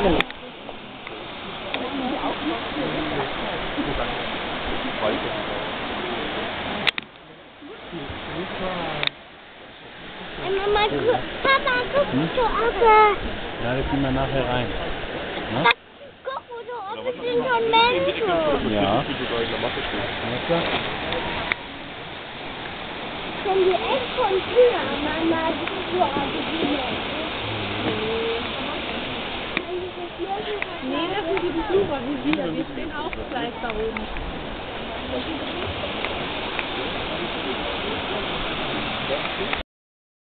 Mama, Papa, guck zur Ecke. Ja, wir gehen mal nachher rein. Ne? Guck, wo du oben sind schon Menschen. Ja. Können wir echt von früher, Mama, zur Ecke. Nee, das sind die Besucher wie wir. Wir stehen auch gleich da oben. Ja.